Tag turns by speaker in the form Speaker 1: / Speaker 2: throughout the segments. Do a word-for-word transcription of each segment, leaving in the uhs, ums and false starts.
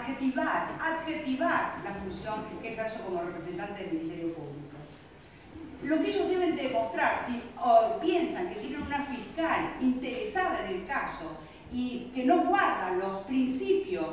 Speaker 1: adjetivar, adjetivar la función que ejerzo como representante del Ministerio Público. Lo que ellos deben demostrar, si o piensan que tienen una fiscal interesada en el caso y que no guarda los principios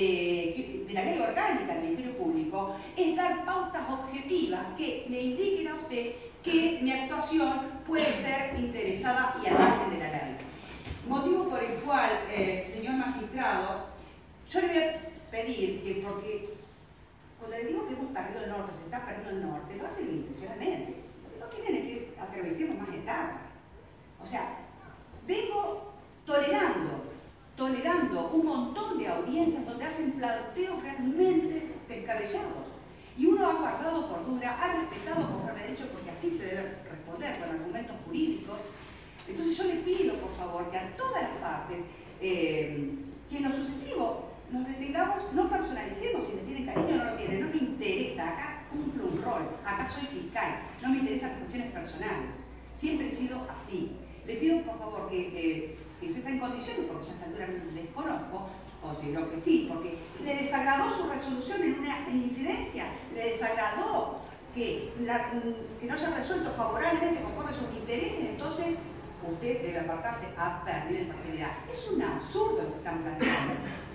Speaker 1: de, de la ley orgánica del Ministerio Público, es dar pautas objetivas que le indiquen a usted que mi actuación puede ser interesada y al margen de la ley. Motivo por el cual, eh, señor magistrado, yo le voy a pedir que, porque cuando le digo que hemos perdido el norte, se está perdiendo el norte, lo hacen intencionalmente. Lo que no quieren es que atravesemos más etapas. O sea, vengo tolerando, tolerando un montón de audiencias donde hacen planteos realmente descabellados. Y uno ha guardado cordura, ha respetado conforme a derecho, porque así se debe responder con argumentos jurídicos. Entonces yo le pido, por favor, que a todas las partes, eh, que en lo sucesivo nos detengamos, no personalicemos si le tienen cariño o no lo tienen, no me interesa, acá cumplo un rol, acá soy fiscal, no me interesan las cuestiones personales. Siempre he sido así. Le pido, por favor, que eh, si usted está en condiciones, porque ya a esta altura desconozco, considero que sí, porque le desagradó su resolución en una en incidencia, le desagradó que, la, que no haya resuelto favorablemente conforme a sus intereses, entonces usted debe apartarse a pérdida de imparcialidad. Es un absurdo lo que están planteando.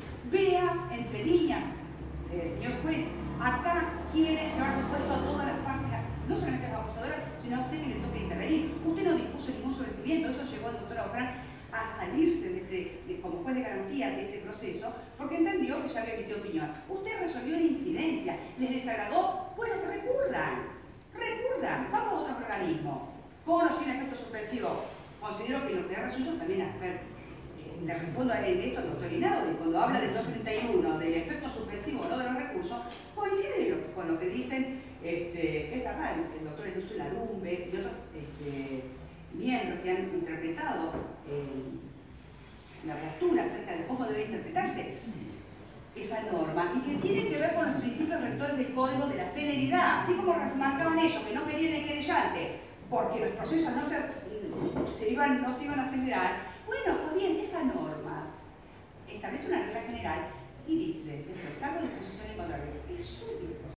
Speaker 1: Vea entre líneas, eh, señor juez, acá quiere llevarse puesto a todas las partes, no solamente a la acusadora, sino a usted que le toque intervenir. Usted no dispuso ningún sobreseimiento, eso llevó al doctor Aufrán a salirse de este, de, como juez de garantía de este proceso, porque entendió que ya había emitido opinión. Usted resolvió una incidencia, les desagradó, bueno, que recurran, recurran, vamos a otro organismo. Con o sin efecto suspensivo, considero que lo que ha resuelto también a ver, eh, le respondo a él esto al doctor Inaudi, cuando habla del doscientos treinta y uno, del efecto suspensivo, no de los recursos, coincide con lo que dicen, este, es verdad, el doctor Elucio Larumbe y otros este, miembros que han interpretado eh, la postura acerca de cómo debe interpretarse esa norma y que tiene que ver con los principios rectores del Código de la celeridad, así como remarcaban ellos que no querían el querellante porque los procesos no se, se iban, no se iban a acelerar. Bueno, pues bien, esa norma establece una regla general y dice, salvo disposición en contrario, es su disposición.